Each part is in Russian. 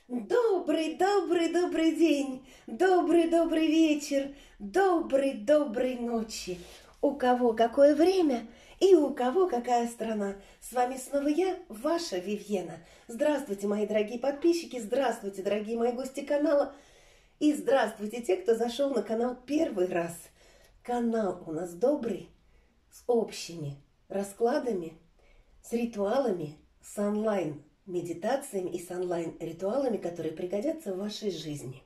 Добрый день, добрый вечер, доброй ночи. У кого какое время и у кого какая страна. С вами снова я, ваша Вивьена. Здравствуйте, мои дорогие подписчики, здравствуйте, дорогие мои гости канала. И здравствуйте те, кто зашел на канал первый раз. Канал у нас добрый, с общими раскладами, с ритуалами, с онлайн-медитациями и с онлайн-ритуалами, которые пригодятся в вашей жизни.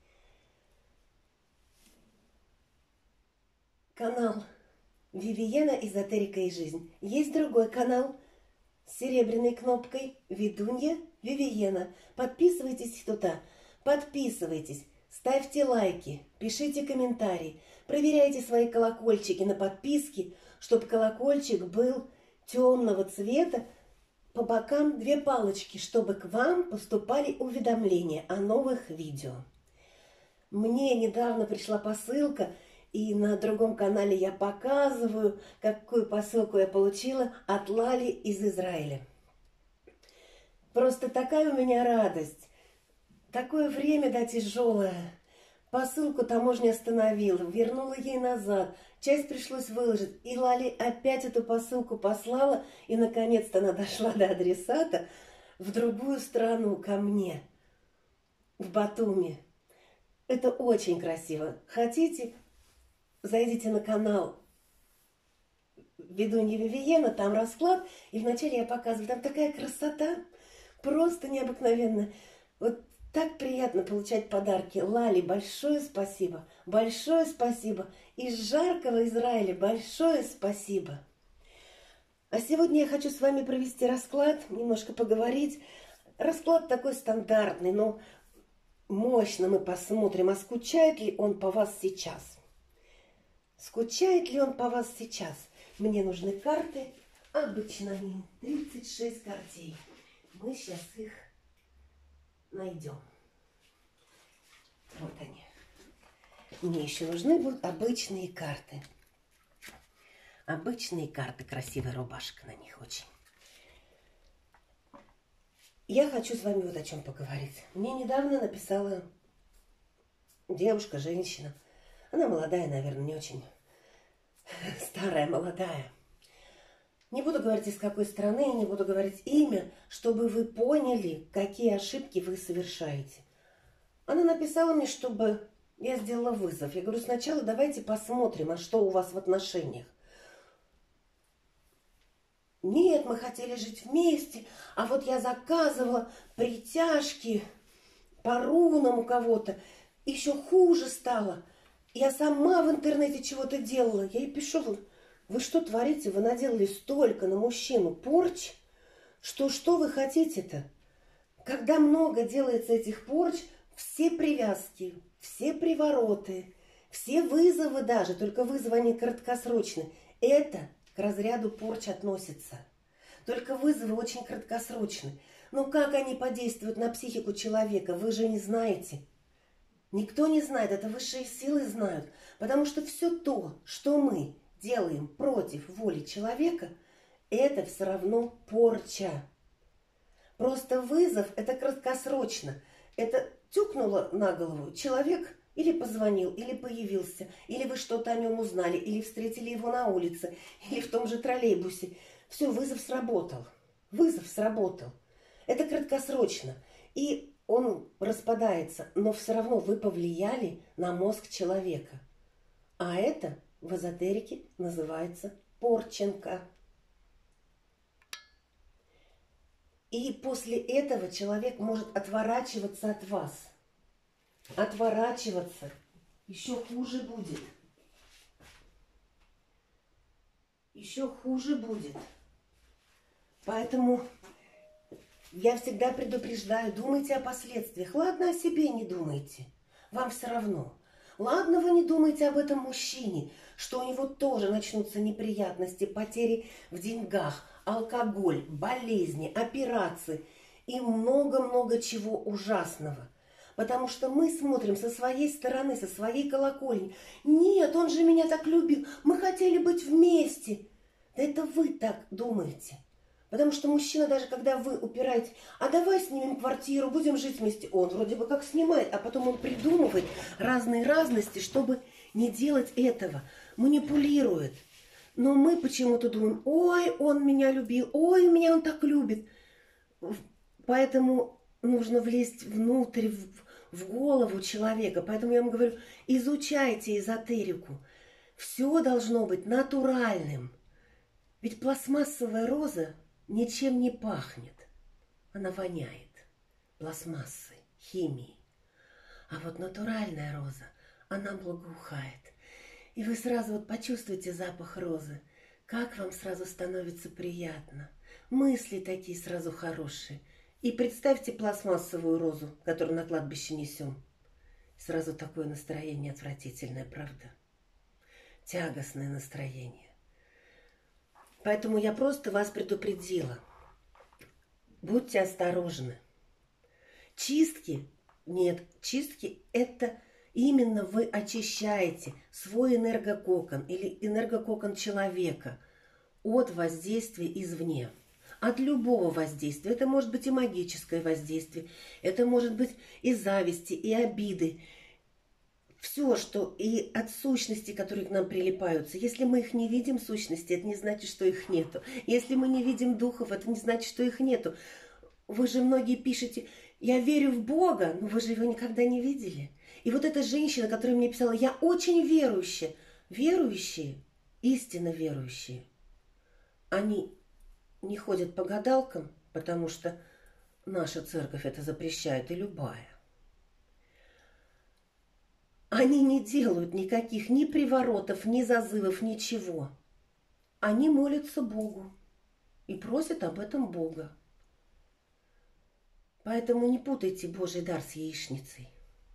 Канал Вивьена, эзотерика и жизнь. Есть другой канал с серебряной кнопкой Ведунья Вивьена. Подписывайтесь туда, подписывайтесь, ставьте лайки, пишите комментарии, проверяйте свои колокольчики на подписки, чтобы колокольчик был темного цвета, по бокам 2 палочки, чтобы к вам поступали уведомления о новых видео. Мне недавно пришла посылка, и на другом канале я показываю, какую посылку я получила от Лали из Израиля. Просто такая у меня радость. Такое время, да, тяжелое. Посылку таможня остановила, вернула ей назад. Часть пришлось выложить. И Лали опять эту посылку послала. И, наконец-то, она дошла до адресата в другую страну, ко мне, в Батуми. Это очень красиво. Хотите, зайдите на канал Ведунья Вивьена, там расклад. И вначале я показываю, там такая красота, просто необыкновенная. Вот так приятно получать подарки. Лали, большое спасибо. Большое спасибо. Из жаркого Израиля большое спасибо. А сегодня я хочу с вами провести расклад, немножко поговорить. Расклад такой стандартный, но мощно мы посмотрим, а скучает ли он по вас сейчас. Скучает ли он по вас сейчас? Мне нужны карты. Обычно они 36 картей. Мы сейчас их найдем. Вот они. Мне еще нужны будут обычные карты. Обычные карты, красивая рубашка на них очень. Я хочу с вами вот о чем поговорить. Мне недавно написала девушка, женщина. Она молодая, наверное, не очень старая, молодая. Не буду говорить, из какой страны, не буду говорить имя, чтобы вы поняли, какие ошибки вы совершаете. Она написала мне, чтобы я сделала вызов. Я говорю, сначала давайте посмотрим, а что у вас в отношениях. Нет, мы хотели жить вместе, а вот я заказывала притяжки по рунам у кого-то. Еще хуже стало. Я сама в интернете чего-то делала. Я ей пишу, вы что творите? Вы наделали столько на мужчину порч, что вы хотите-то? Когда много делается этих порч, все привязки, все привороты, все вызовы даже, только вызовы они краткосрочные, это к разряду порч относится. Только вызовы очень краткосрочные. Но как они подействуют на психику человека, вы же не знаете. Никто не знает, это высшие силы знают. Потому что все то, что мы делаем против воли человека, это все равно порча. Просто вызов – это краткосрочно. Это тюкнуло на голову человек или позвонил, или появился, или вы что-то о нем узнали, или встретили его на улице, или в том же троллейбусе. Все, вызов сработал. Вызов сработал. Это краткосрочно. И он распадается, но все равно вы повлияли на мозг человека. А это в эзотерике называется порченка. И после этого человек может отворачиваться от вас. Отворачиваться. Еще хуже будет. Еще хуже будет. Поэтому я всегда предупреждаю, думайте о последствиях. Ладно, о себе не думайте. Вам все равно. Ладно, вы не думаете об этом мужчине, что у него тоже начнутся неприятности, потери в деньгах, алкоголь, болезни, операции и много-много чего ужасного. Потому что мы смотрим со своей стороны, со своей колокольни. Нет, он же меня так любил, мы хотели быть вместе. Да это вы так думаете. Потому что мужчина, даже когда вы упираете, а давай снимем квартиру, будем жить вместе, он вроде бы как снимает, а потом он придумывает разные разности, чтобы не делать этого, манипулирует. Но мы почему-то думаем, ой, он меня любил, ой, меня он так любит. Поэтому нужно влезть внутрь, в голову человека. Поэтому я вам говорю, изучайте эзотерику. Все должно быть натуральным. Ведь пластмассовая роза ничем не пахнет. Она воняет пластмассой, химией. А вот натуральная роза, она благоухает. И вы сразу вот почувствуете запах розы. Как вам сразу становится приятно. Мысли такие сразу хорошие. И представьте пластмассовую розу, которую на кладбище несем. Сразу такое настроение отвратительное, правда? Тягостное настроение. Поэтому я просто вас предупредила. Будьте осторожны. Чистки, нет, чистки это именно вы очищаете свой энергококон или энергококон человека от воздействия извне. От любого воздействия. Это может быть и магическое воздействие, это может быть и зависти, и обиды. Все, что и от сущностей, которые к нам прилипаются. Если мы их не видим, сущности, это не значит, что их нету. Если мы не видим духов, это не значит, что их нету. Вы же многие пишете, я верю в Бога, но вы же его никогда не видели. И вот эта женщина, которая мне писала, я очень верующая. Верующие, истинно верующие, они не ходят по гадалкам, потому что наша церковь это запрещает, и любая. Они не делают никаких ни приворотов, ни зазывов, ничего. Они молятся Богу и просят об этом Бога. Поэтому не путайте Божий дар с яичницей.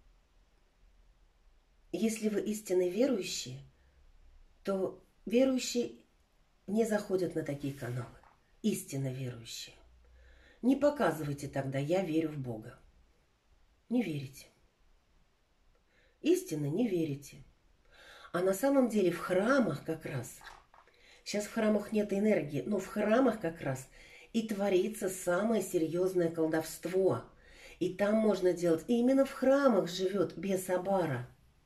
Если вы истинно верующие, то верующие не заходят на такие каналы. Истинно верующие. Не показывайте тогда «я верю в Бога». Не верите. Истинно не верите. А на самом деле в храмах как раз, сейчас в храмах нет энергии, но в храмах как раз и творится самое серьезное колдовство. И там можно делать, и именно в храмах живет бес Абара.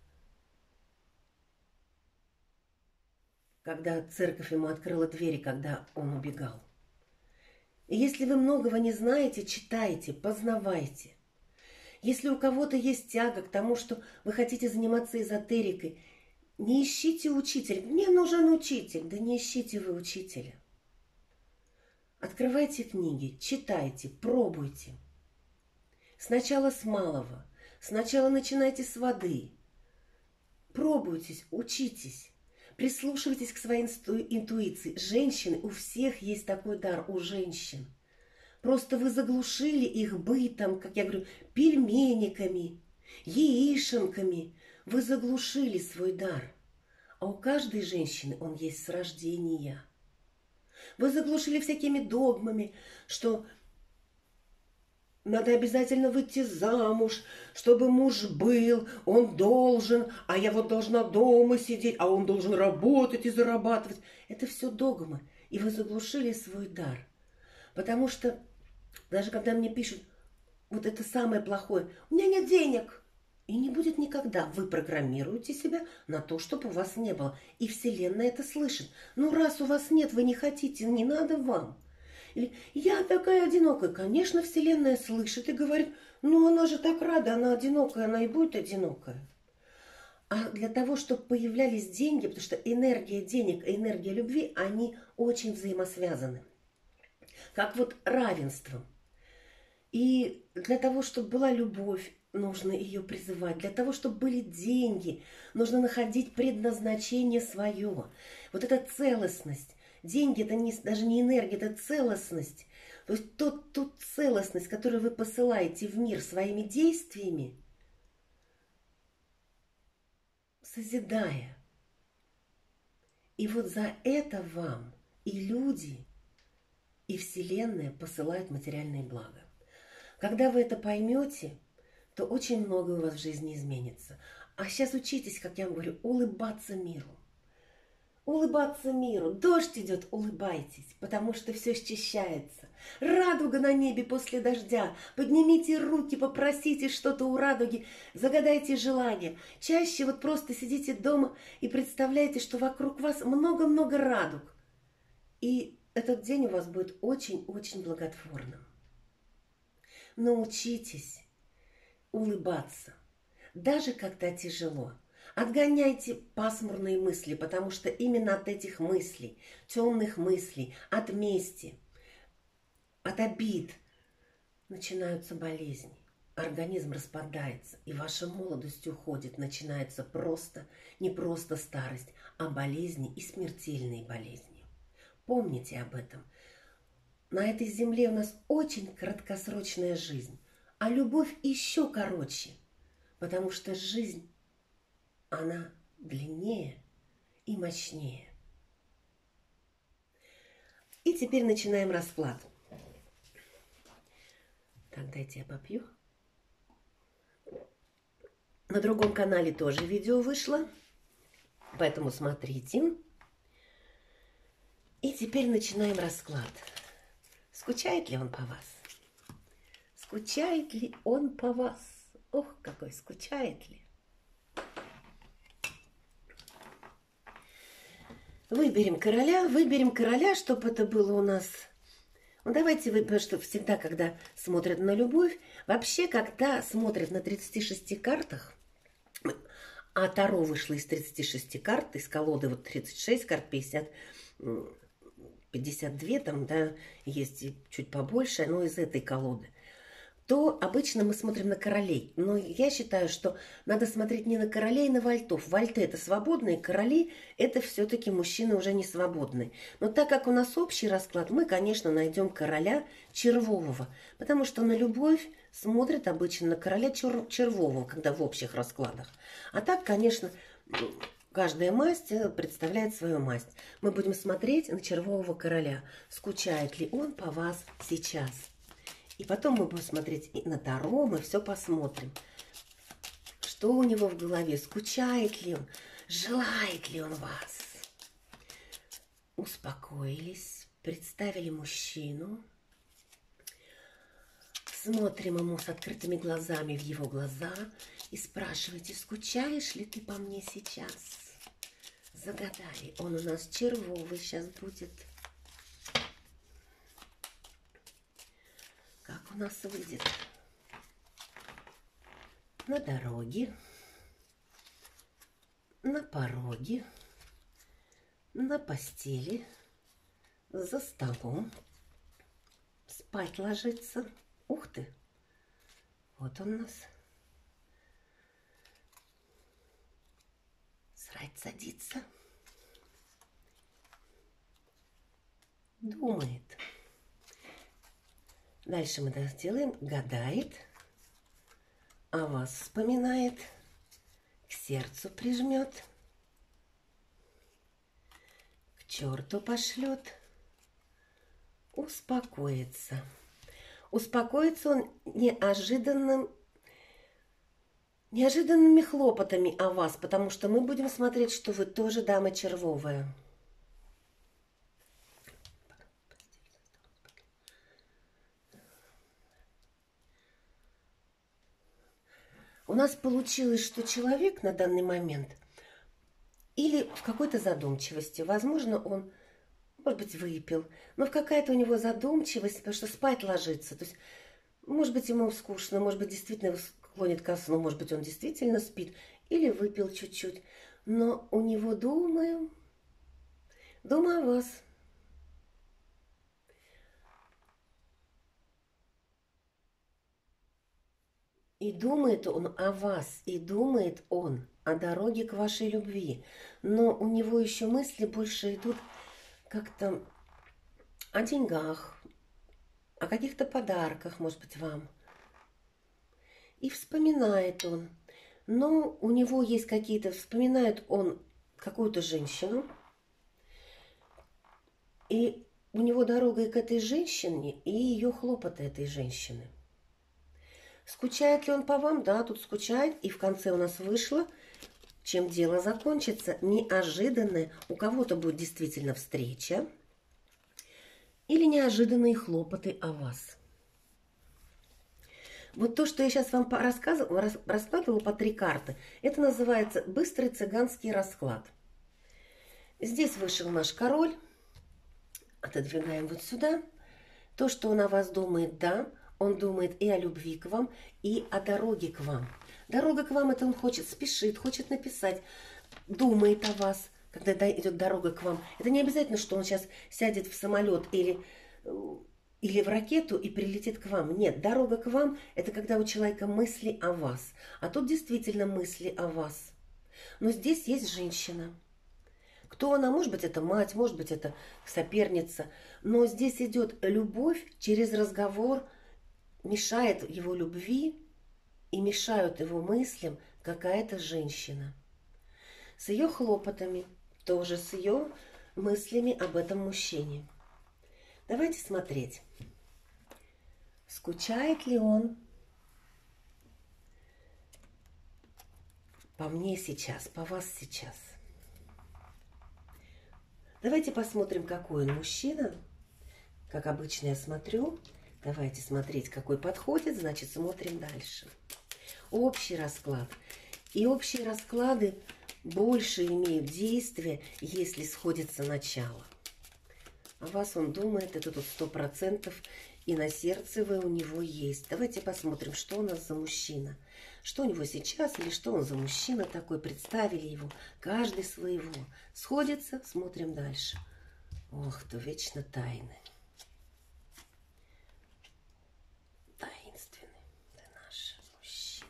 Когда церковь ему открыла двери, когда он убегал. И если вы многого не знаете, читайте, познавайте. Если у кого-то есть тяга к тому, что вы хотите заниматься эзотерикой, не ищите учителя. Мне нужен учитель. Да не ищите вы учителя. Открывайте книги, читайте, пробуйте. Сначала с малого. Сначала начинайте с воды. Пробуйтесь, учитесь. Прислушивайтесь к своей интуиции. Женщины, у всех есть такой дар, у женщин. Просто вы заглушили их бытом, как я говорю, пельмениками, яишенками. Вы заглушили свой дар. А у каждой женщины он есть с рождения. Вы заглушили всякими догмами, что надо обязательно выйти замуж, чтобы муж был, он должен, а я вот должна дома сидеть, а он должен работать и зарабатывать. Это все догмы. И вы заглушили свой дар. Потому что даже когда мне пишут, вот это самое плохое, у меня нет денег. И не будет никогда. Вы программируете себя на то, чтобы у вас не было. И Вселенная это слышит. Ну, раз у вас нет, вы не хотите, не надо вам. Или я такая одинокая. Конечно, Вселенная слышит и говорит, ну, она же так рада, она одинокая, она и будет одинокая. А для того, чтобы появлялись деньги, потому что энергия денег и энергия любви, они очень взаимосвязаны. Как вот равенство. И для того, чтобы была любовь, нужно ее призывать. Для того, чтобы были деньги, нужно находить предназначение свое. Вот эта целостность. Деньги – это даже не энергия, это целостность. То есть ту целостность, которую вы посылаете в мир своими действиями, созидая. И вот за это вам и люди, и Вселенная посылают материальные блага. Когда вы это поймете, то очень многое у вас в жизни изменится. А сейчас учитесь, как я вам говорю, улыбаться миру. улыбаться миру. Дождь идет, улыбайтесь, потому что все счищается. Радуга на небе после дождя. Поднимите руки, попросите что-то у радуги, загадайте желание. Чаще вот просто сидите дома и представляете, что вокруг вас много-много радуг. И этот день у вас будет очень-очень благотворным. Научитесь улыбаться, даже когда тяжело. Отгоняйте пасмурные мысли, потому что именно от этих мыслей, темных мыслей, от мести, от обид начинаются болезни. Организм распадается, и ваша молодость уходит. Начинается не просто старость, а болезни и смертельные болезни. Помните об этом. На этой земле у нас очень краткосрочная жизнь, а любовь еще короче, потому что жизнь, она длиннее и мощнее. И теперь начинаем расклад. Так, дайте я попью. На другом канале тоже видео вышло, поэтому смотрите. И теперь начинаем расклад. Скучает ли он по вас? Скучает ли он по вас? Ох, какой скучает ли. Выберем короля, чтобы это было у нас. Ну, давайте выберем, что всегда, когда смотрят на любовь, вообще, когда смотрят на 36 картах, а Таро вышло из 36 карт, из колоды вот 36 карт, 50, 52, там, да, есть и чуть побольше, но из этой колоды, то обычно мы смотрим на королей. Но я считаю, что надо смотреть не на королей, а на вальтов. Вальты – это свободные, короли – это все-таки мужчины уже не свободные. Но так как у нас общий расклад, мы, конечно, найдем короля червового, потому что на любовь смотрят обычно на короля червового, когда в общих раскладах. А так, конечно, каждая масть представляет свою масть. Мы будем смотреть на червового короля. Скучает ли он по вас сейчас? И потом мы будем смотреть и на Таро, мы все посмотрим. Что у него в голове, скучает ли он, желает ли он вас. Успокоились, представили мужчину. Смотрим ему с открытыми глазами в его глаза и спрашиваете, скучаешь ли ты по мне сейчас? Загадали, он у нас червовый сейчас будет. Как у нас выйдет? На дороге, на пороге, на постели, за столом, спать ложится. Ух ты! Вот он у нас. Срать садится. Думает. Дальше мы сделаем, гадает, о вас вспоминает, к сердцу прижмет, к черту пошлет, успокоится. Успокоится он неожиданными хлопотами о вас, потому что мы будем смотреть, что вы тоже дама червовая. У нас получилось, что человек на данный момент или в какой-то задумчивости, возможно, он, может быть, выпил, но в какая-то у него задумчивость, потому что спать ложится. То есть, может быть, ему скучно, может быть, действительно его склонит ко сну, может быть, он действительно спит или выпил чуть-чуть, но у него думаю о вас. И думает он о вас, и думает он о дороге к вашей любви. Но у него еще мысли больше идут как-то о деньгах, о каких-то подарках, может быть, вам. И вспоминает он. Но у него есть какие-то... Вспоминает он какую-то женщину. И у него дорога и к этой женщине, и ее хлопоты этой женщины. Скучает ли он по вам? Да, тут скучает. И в конце у нас вышло чем дело закончится, неожиданная, у кого-то будет действительно встреча или неожиданные хлопоты о вас. Вот то, что я сейчас вам раскладывала по 3 карты, это называется быстрый цыганский расклад. Здесь вышел наш король. Отодвигаем вот сюда. То, что он о вас думает, да, он думает и о любви к вам, и о дороге к вам. Дорога к вам, это он хочет, спешит, хочет написать, думает о вас, когда идет дорога к вам. Это не обязательно, что он сейчас сядет в самолет или в ракету и прилетит к вам. Нет, дорога к вам – это когда у человека мысли о вас. А тут действительно мысли о вас. Но здесь есть женщина. Кто она? Может быть, это мать, может быть, это соперница. Но здесь идет любовь через разговор, мешает его любви и мешают его мыслям какая-то женщина. С ее хлопотами, тоже с ее мыслями об этом мужчине. Давайте смотреть. Скучает ли он по мне сейчас, по вас сейчас? Давайте посмотрим, какой он мужчина. Как обычно я смотрю. Давайте смотреть, какой подходит, значит, смотрим дальше. Общий расклад. И общие расклады больше имеют действие, если сходится начало. О вас он думает, это тут 100%, и на сердце вы у него есть. Давайте посмотрим, что у нас за мужчина. Что у него сейчас, или что он за мужчина такой. Представили его, каждый своего. Сходится, смотрим дальше. Ох, то вечно тайны. Таинственный ты наш мужчина.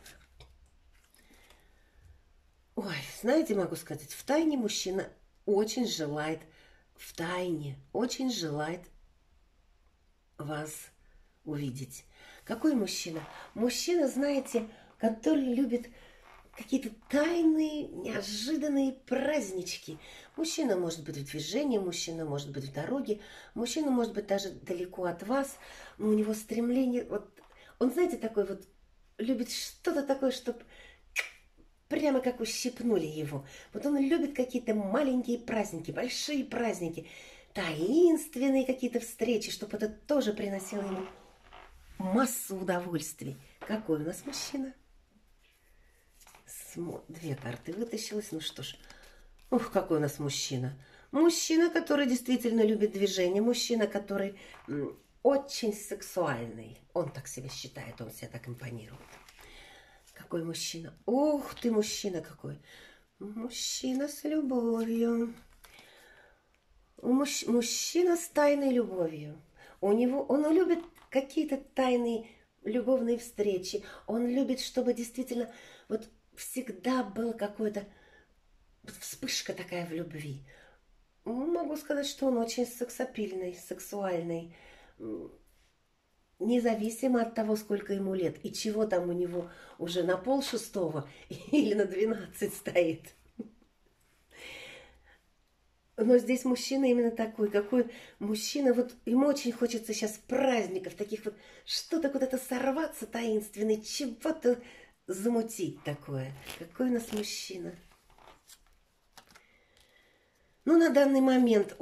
Ой, знаете, могу сказать, в тайне мужчина очень желает, очень желает вас увидеть. Какой мужчина? Мужчина, знаете, который любит какие-то тайные, неожиданные празднички. Мужчина может быть в движении, мужчина может быть в дороге, мужчина может быть даже далеко от вас, но у него стремление, вот он, знаете, такой вот, любит что-то такое, чтобы прямо как ущипнули его. Вот он любит какие-то маленькие праздники, большие праздники, таинственные какие-то встречи, чтобы это тоже приносило ему массу удовольствий. Какой у нас мужчина? 2 карты вытащилось. Ну что ж, ух, какой у нас мужчина. Мужчина, который действительно любит движение. Мужчина, который очень сексуальный. Он так себя считает, он себя так импонирует. Какой мужчина. Ух ты, мужчина какой. Мужчина с любовью. Мужчина с тайной любовью. Он любит какие-то тайные любовные встречи. Он любит, чтобы действительно вот всегда была какая-то вспышка такая в любви. Могу сказать, что он очень сексапильный, сексуальный. Независимо от того, сколько ему лет. И чего там у него уже на 5:30 или на 12 стоит. Но здесь мужчина именно такой, какой мужчина, вот ему очень хочется сейчас праздников, таких вот, что-то куда-то сорваться таинственный, чего-то замутить такое. Какой у нас мужчина. Ну, на данный момент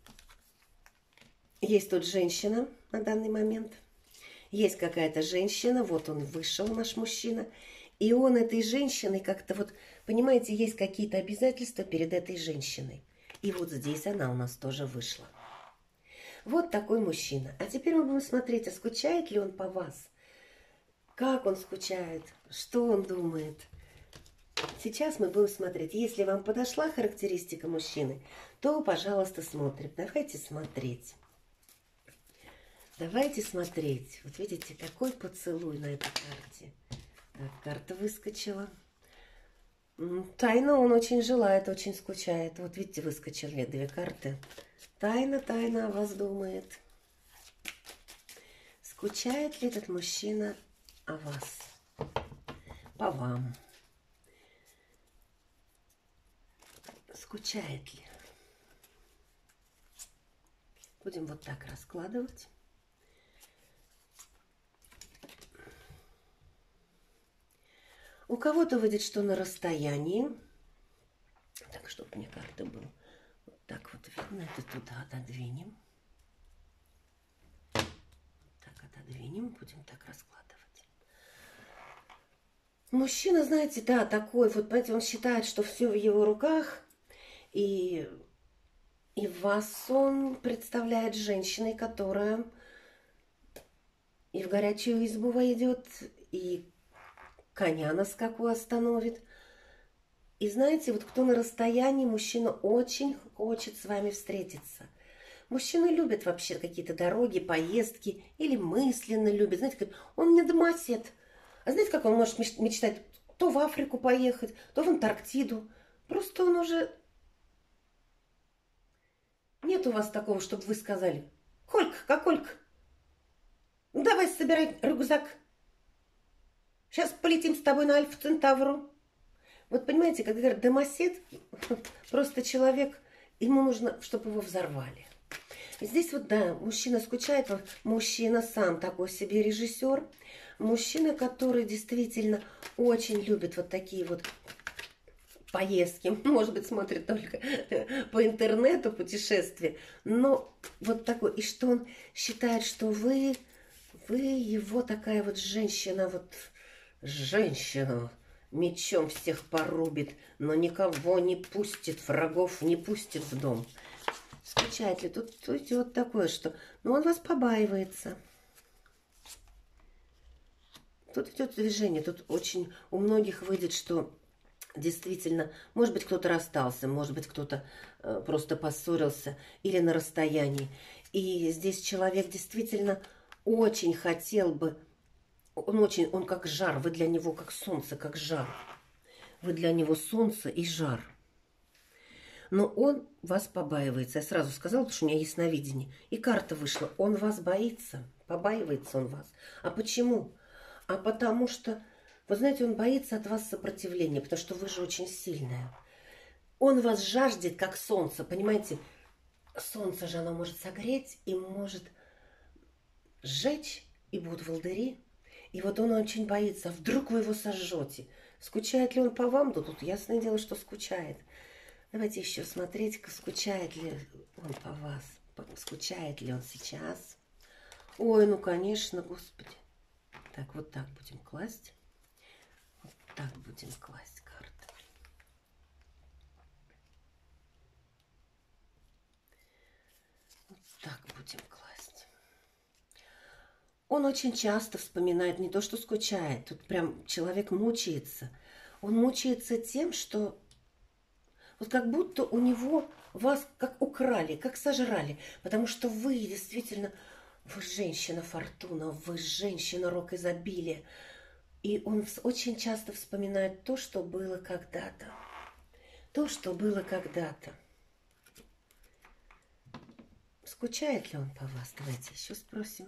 есть тут женщина на данный момент. Есть какая-то женщина, вот он вышел, наш мужчина. И он этой женщиной как-то вот, понимаете, есть какие-то обязательства перед этой женщиной. И вот здесь она у нас тоже вышла. Вот такой мужчина. А теперь мы будем смотреть, а скучает ли он по вас? Как он скучает? Что он думает? Сейчас мы будем смотреть. Если вам подошла характеристика мужчины, то, пожалуйста, смотрим. Давайте смотреть. Давайте смотреть. Вот видите, какой поцелуй на этой карте. Так, карта выскочила. Тайно он очень желает, очень скучает. Вот видите, выскочили 2 карты. Тайна о вас думает. Скучает ли этот мужчина о вас? По вам. Скучает ли? Будем вот так раскладывать. У кого-то выйдет, что на расстоянии. так, чтобы мне карта была. Вот так вот видно. Это туда отодвинем. Так, отодвинем. Будем так раскладывать. Мужчина, знаете, да, такой вот, понимаете, он считает, что все в его руках. И вас он представляет женщиной, которая и в горячую избу войдет, и коня на скаку остановит. И знаете, вот кто на расстоянии, мужчина очень хочет с вами встретиться. Мужчины любят вообще какие-то дороги, поездки, или мысленно любят. Знаете, он не домосед. А знаете, как он может мечтать? То в Африку поехать, то в Антарктиду. Просто он уже... Нет у вас такого, чтобы вы сказали: Колька, как Колька, давай собирай рюкзак. Сейчас полетим с тобой на Альфа Центавру. Вот понимаете, когда говорят домосед, просто человек, ему нужно, чтобы его взорвали. И здесь вот, да, мужчина скучает, мужчина сам такой себе режиссер, мужчина, который действительно очень любит вот такие вот поездки, может быть, смотрит только по интернету путешествия, но вот такой, и что он считает, что вы его такая вот женщина, мечом всех порубит, но никого не пустит, врагов не пустит в дом. Скучает ли? Тут идет такое, что... Ну, он вас побаивается. Тут идет движение. Тут очень у многих выйдет, что действительно, может быть, кто-то расстался, может быть, кто-то просто поссорился или на расстоянии. И здесь человек действительно очень хотел бы... Он как жар, вы для него как солнце, как жар. Вы для него солнце и жар. Но он вас побаивается. Я сразу сказала, потому что у меня ясновидение. И карта вышла. Он вас боится. Побаивается он вас. А почему? А потому что, вы знаете, он боится от вас сопротивления, потому что вы же очень сильная. Он вас жаждет, как солнце. Понимаете, солнце же оно может согреть и может сжечь, и будут волдыри. И вот он очень боится. Вдруг вы его сожжете. Скучает ли он по вам? Да тут ясное дело, что скучает. Давайте еще смотреть, скучает ли он по вас. Скучает ли он сейчас. Ой, ну конечно, Господи. Так, вот так будем класть. Вот так будем класть карты. Вот так будем класть. Он очень часто вспоминает, не то что скучает. Тут прям человек мучается. Он мучается тем, что... Вот как будто у него вас как украли, как сожрали. Потому что вы действительно, вы женщина фортуна, вы женщина рок изобилия. И он очень часто вспоминает то, что было когда-то. То, что было когда-то. Скучает ли он по вас? Давайте еще спросим.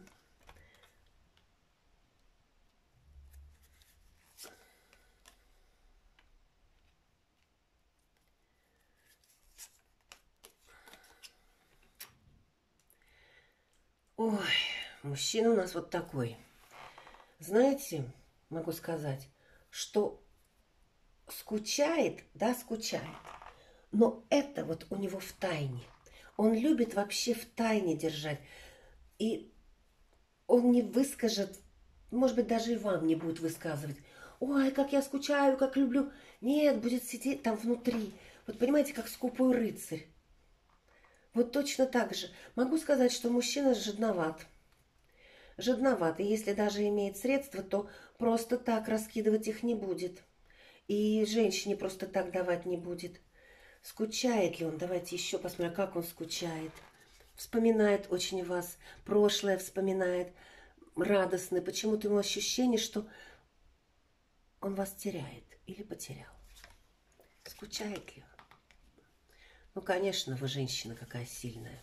Ой, мужчина у нас вот такой. Знаете, могу сказать, что скучает, да, скучает. Но это вот у него в тайне. Он любит вообще в тайне держать. И он не выскажет, может быть, даже и вам не будет высказывать. Ой, как я скучаю, как люблю. Нет, будет сидеть там внутри. Вот понимаете, как скупой рыцарь. Вот точно так же. Могу сказать, что мужчина жадноват. Жадноват. И если даже имеет средства, то просто так раскидывать их не будет. И женщине просто так давать не будет. Скучает ли он? Давайте еще посмотрим, как он скучает. Вспоминает очень вас. Прошлое вспоминает. Радостный. Почему-то ему ощущение, что он вас теряет или потерял. Скучает ли он? Ну, конечно, вы женщина какая сильная.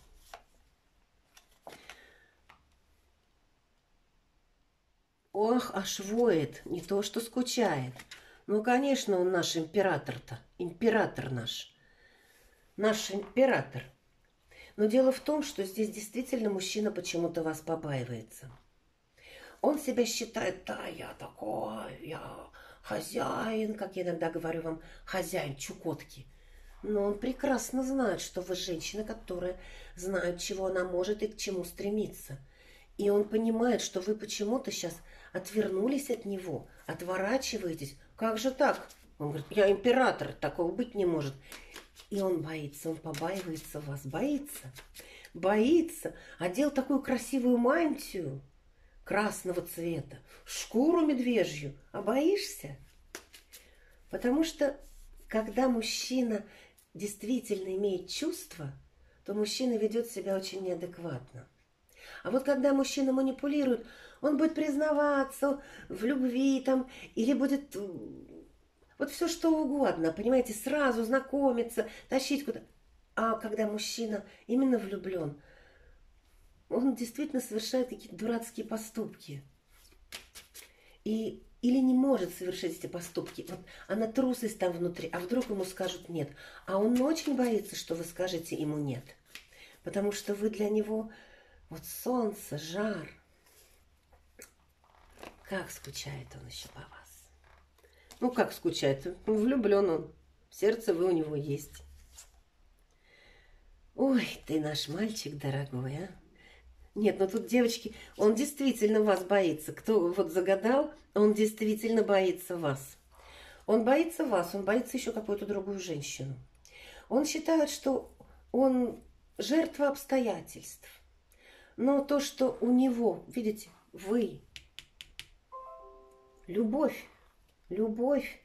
Ох, аж воет, не то что скучает. Ну, конечно, он наш император-то, император наш. Наш император. Но дело в том, что здесь действительно мужчина почему-то вас побаивается. Он себя считает, да, я такой, я хозяин, как я иногда говорю вам, хозяин Чукотки. Но он прекрасно знает, что вы женщина, которая знает, чего она может и к чему стремится. И он понимает, что вы почему-то сейчас отвернулись от него, отворачиваетесь. Как же так? Он говорит, я император, такого быть не может. И он боится, он побаивается вас, боится. Боится. Одел такую красивую мантию красного цвета, шкуру медвежью. А боишься? Потому что, когда мужчина действительно имеет чувства, то мужчина ведет себя очень неадекватно. А вот когда мужчина манипулирует, он будет признаваться в любви там, или будет вот все что угодно, понимаете, сразу знакомиться, тащить куда-то. А когда мужчина именно влюблен, он действительно совершает какие-то дурацкие поступки. Или не может совершить эти поступки. Вот она трусость там внутри, а вдруг ему скажут нет. А он очень боится, что вы скажете ему нет. Потому что вы для него вот солнце, жар. Как скучает он еще по вас. Ну, как скучает? Влюблен он. В сердце вы у него есть. Ой, ты наш мальчик дорогой, а. Нет, ну тут, девочки, он действительно вас боится. Кто вот загадал, он действительно боится вас. Он боится вас, он боится еще какую-то другую женщину. Он считает, что он жертва обстоятельств. Но то, что у него, видите, вы, любовь, любовь,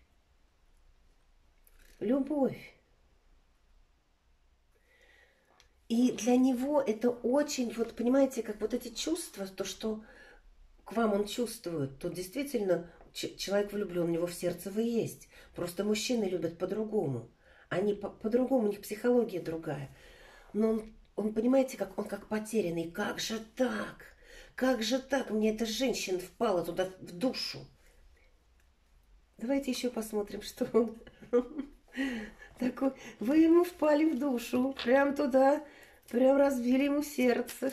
любовь. И для него это очень, вот понимаете, как вот эти чувства, то, что к вам он чувствует, то действительно человек влюблен, у него в сердце вы есть. Просто мужчины любят по-другому. Они по-другому, у них психология другая. Но он, понимаете, как он как потерянный. Как же так? Как же так? Мне эта женщина впала туда в душу. Давайте еще посмотрим, что он такой. Вы ему впали в душу, прям туда. Прям разбили ему сердце.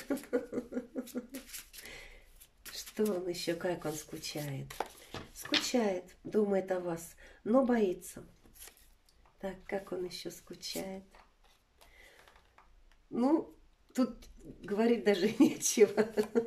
Что он еще, как он скучает? Скучает, думает о вас, но боится. Так, как он еще скучает? Ну, тут говорить даже нечего.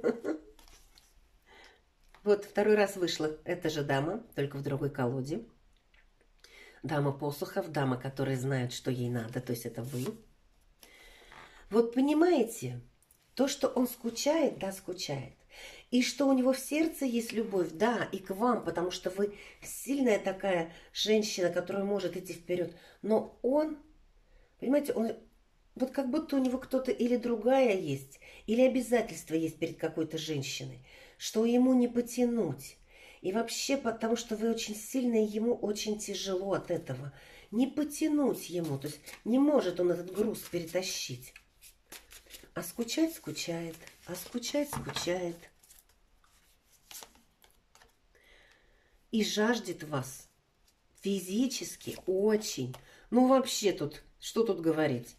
Вот второй раз вышла эта же дама, только в другой колоде. Дама посохов, дама, которая знает, что ей надо, то есть это вы. Вот понимаете, то, что он скучает, да, скучает. И что у него в сердце есть любовь, да, и к вам, потому что вы сильная такая женщина, которая может идти вперед. Но он, понимаете, он вот как будто у него кто-то или другая есть, или обязательства есть перед какой-то женщиной, что ему не потянуть. И вообще, потому что вы очень сильная, ему очень тяжело от этого. Не потянуть ему, то есть не может он этот груз перетащить. А скучать скучает, а скучать скучает. И жаждет вас физически очень. Ну вообще тут, что тут говорить?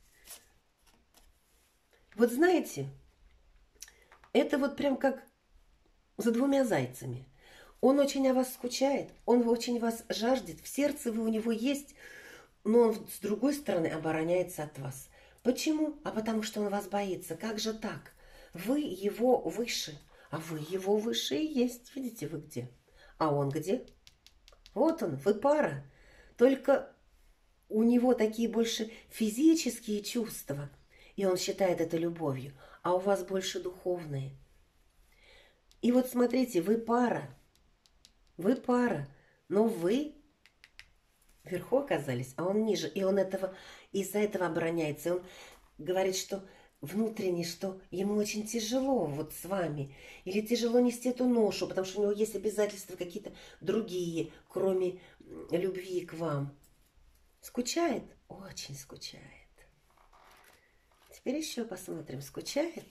Вот знаете, это вот прям как за двумя зайцами. Он очень о вас скучает, он очень вас жаждет, в сердце вы у него есть, но он с другой стороны обороняется от вас. Почему? А потому что он вас боится. Как же так? Вы его выше, а вы его выше и есть. Видите вы где? А он где? Вот он, вы пара. Только у него такие больше физические чувства, и он считает это любовью, а у вас больше духовные. И вот смотрите, вы пара, но вы вверху оказались, а он ниже. И он из-за этого обороняется. И он говорит, что внутренне, что ему очень тяжело вот с вами. Или тяжело нести эту ношу, потому что у него есть обязательства какие-то другие, кроме любви к вам. Скучает? Очень скучает. Теперь еще посмотрим. Скучает?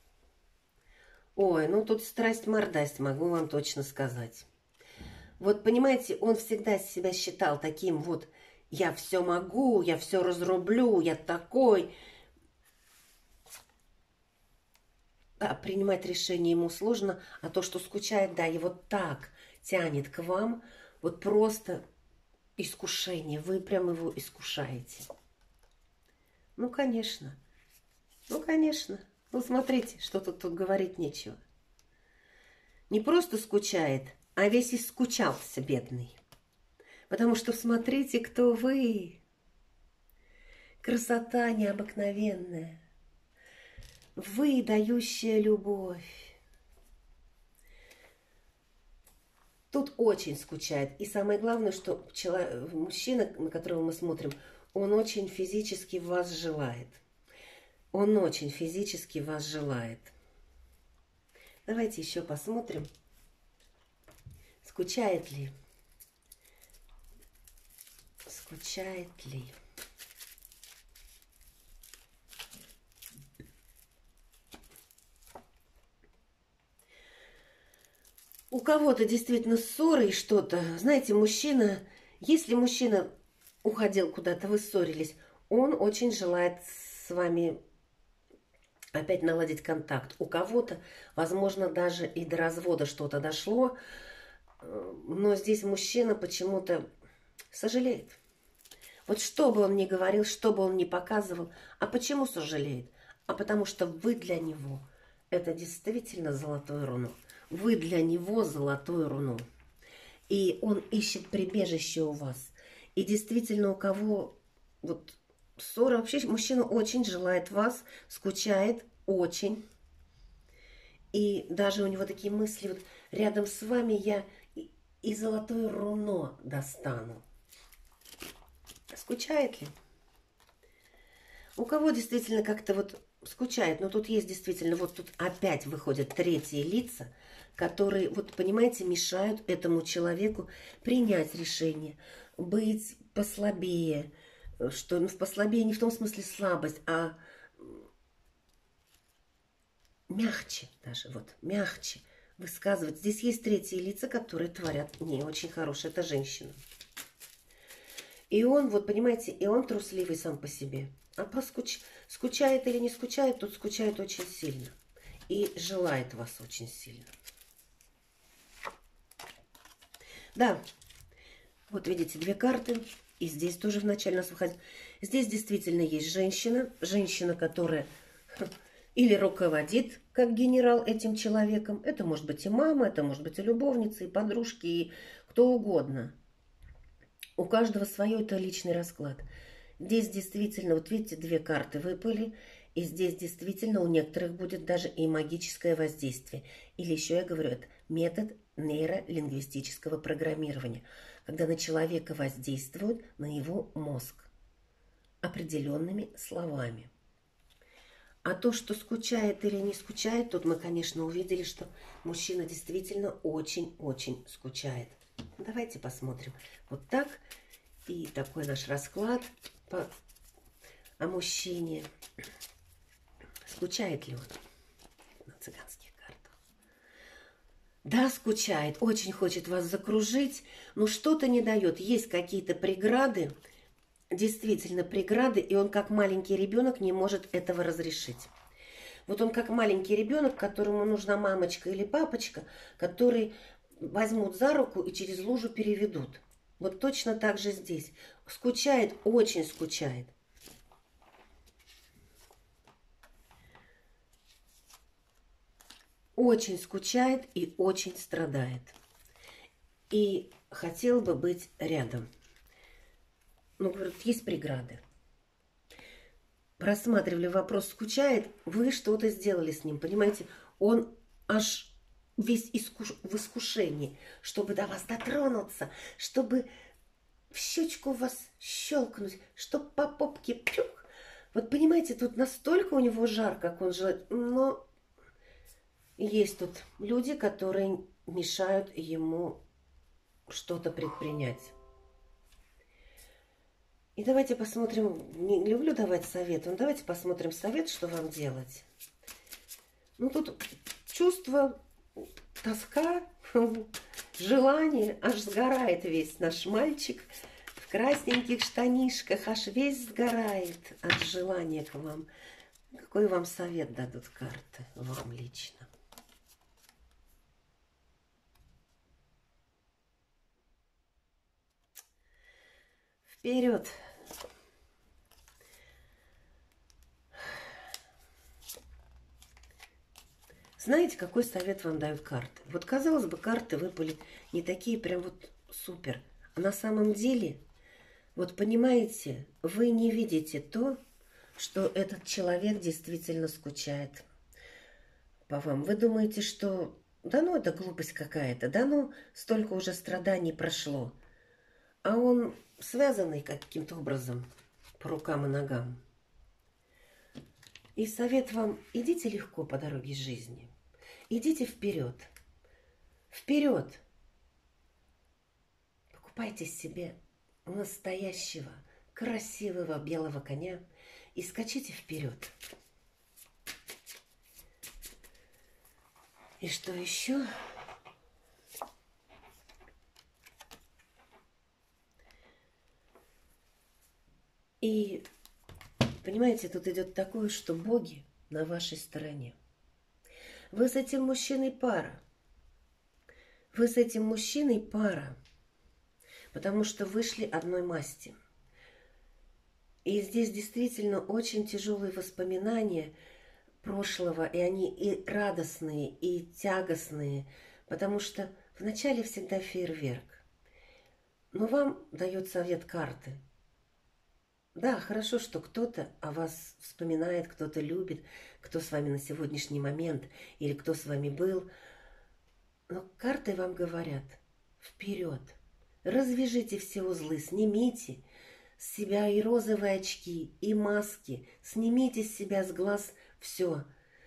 Ой, ну тут страсть-мордасть, могу вам точно сказать. Вот понимаете, он всегда себя считал таким вот, я все могу, я все разрублю, я такой. А принимать решение ему сложно, а то, что скучает, да, его так тянет к вам, вот просто искушение, вы прям его искушаете. Ну, конечно. Ну, конечно. Ну, смотрите, что тут говорить нечего. Не просто скучает, а весь искучался, бедный. Потому что смотрите, кто вы. Красота необыкновенная. Вы, дающая любовь. Тут очень скучает. И самое главное, что мужчина, на которого мы смотрим, он очень физически вас желает. Он очень физически вас желает. Давайте еще посмотрим, скучает ли. Скучает ли. У кого-то действительно ссоры и что-то. Знаете, мужчина, если мужчина уходил куда-то, вы ссорились, он очень желает с вами опять наладить контакт. У кого-то, возможно, даже и до развода что-то дошло, но здесь мужчина почему-то сожалеет. Вот что бы он ни говорил, что бы он ни показывал, а почему сожалеет? А потому что вы для него – это действительно золотое руно. Вы для него золотое руно. И он ищет прибежище у вас. И действительно, у кого вот ссора, вообще мужчина очень желает вас, скучает очень. И даже у него такие мысли, вот рядом с вами я и золотое руно достану. Скучает ли? У кого действительно как-то вот скучает, но тут есть действительно, вот тут опять выходят третьи лица, которые, вот понимаете, мешают этому человеку принять решение, быть послабее, что ну, послабее не в том смысле слабость, а мягче даже, вот, мягче высказывать. Здесь есть третьи лица, которые творят не очень хорошее, это женщина. И он, вот понимаете, и он трусливый сам по себе. А скучает или не скучает, тут скучает очень сильно. И желает вас очень сильно. Да, вот видите, две карты. И здесь тоже вначале нас выходит. Здесь действительно есть женщина. Женщина, которая или руководит, как генерал, этим человеком. Это может быть и мама, это может быть и любовница, и подружки, и кто угодно. У каждого свой это личный расклад. Здесь действительно, вот видите, две карты выпали. И здесь действительно у некоторых будет даже и магическое воздействие. Или еще я говорю, это метод нейролингвистического программирования. Когда на человека воздействуют на его мозг определенными словами. А то, что скучает или не скучает, тут мы, конечно, увидели, что мужчина действительно очень-очень скучает. Давайте посмотрим. Вот так. И такой наш расклад о мужчине. Скучает ли он на цыганских картах? Да, скучает. Очень хочет вас закружить, но что-то не дает. Есть какие-то преграды, действительно преграды, и он как маленький ребенок не может этого разрешить. Вот он как маленький ребенок, которому нужна мамочка или папочка, которые возьмут за руку и через лужу переведут. Вот точно так же здесь. Скучает, очень скучает. Очень скучает и очень страдает. И хотел бы быть рядом. Но, говорят, есть преграды. Рассматривали вопрос, скучает, вы что-то сделали с ним, понимаете? Он аж весь в искушении, чтобы до вас дотронуться, чтобы в щечку вас щелкнуть, чтобы по попке пюк. Вот понимаете, тут настолько у него жар, как он желает, но есть тут люди, которые мешают ему что-то предпринять. И давайте посмотрим, не люблю давать совет, но давайте посмотрим совет, что вам делать. Ну, тут чувство, тоска, желание, аж сгорает весь наш мальчик в красненьких штанишках, аж весь сгорает от желания к вам. Какой вам совет дадут карты вам лично? Вперед! Знаете, какой совет вам дают карты? Вот, казалось бы, карты выпали не такие прям вот супер. А на самом деле, вот понимаете, вы не видите то, что этот человек действительно скучает по вам. Вы думаете, что да ну это глупость какая-то, да ну столько уже страданий прошло. А он связанный каким-то образом по рукам и ногам. И совет вам, идите легко по дороге жизни. Идите вперед. Вперед. Покупайте себе настоящего, красивого белого коня и скачите вперед. И что еще? И, понимаете, тут идет такое, что боги на вашей стороне. Вы с этим мужчиной пара. Вы с этим мужчиной пара, потому что вышли одной масти. И здесь действительно очень тяжелые воспоминания прошлого, и они и радостные, и тягостные, потому что вначале всегда фейерверк. Но вам дает совет карты. Да, хорошо, что кто-то о вас вспоминает, кто-то любит, кто с вами на сегодняшний момент, или кто с вами был. Но карты вам говорят: вперед, развяжите все узлы, снимите с себя и розовые очки, и маски, снимите с себя с глаз все,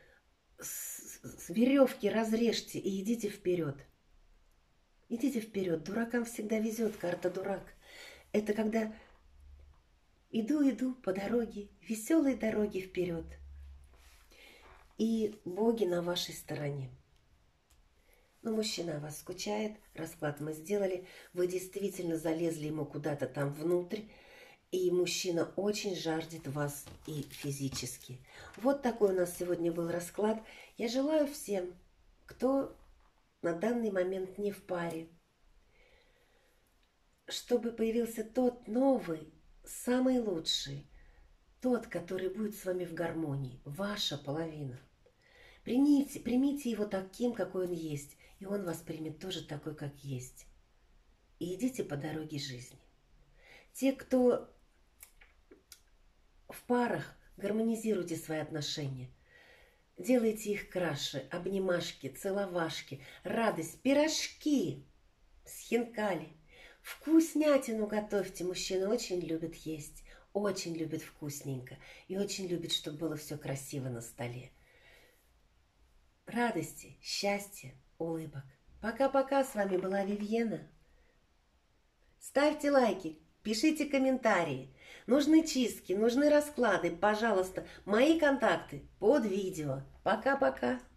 с веревки разрежьте и идите вперед. Идите вперед. Дуракам всегда везет карта дурак. Это когда иду по дороге, веселой дороге вперед. И боги на вашей стороне. Но мужчина о вас скучает, расклад мы сделали, вы действительно залезли ему куда-то там внутрь, и мужчина очень жаждет вас и физически. Вот такой у нас сегодня был расклад. Я желаю всем, кто на данный момент не в паре, чтобы появился тот новый, самый лучший, тот, который будет с вами в гармонии, ваша половина. Примите его таким, какой он есть, и он вас примет тоже такой, как есть. И идите по дороге жизни. Те, кто в парах, гармонизируйте свои отношения. Делайте их краше, обнимашки, целовашки, радость, пирожки с хинкали. Вкуснятину готовьте. Мужчины очень любят есть, очень любят вкусненько и очень любят, чтобы было все красиво на столе. Радости, счастья, улыбок. Пока-пока, с вами была Вивьена. Ставьте лайки, пишите комментарии. Нужны чистки, нужны расклады, пожалуйста, мои контакты под видео. Пока-пока.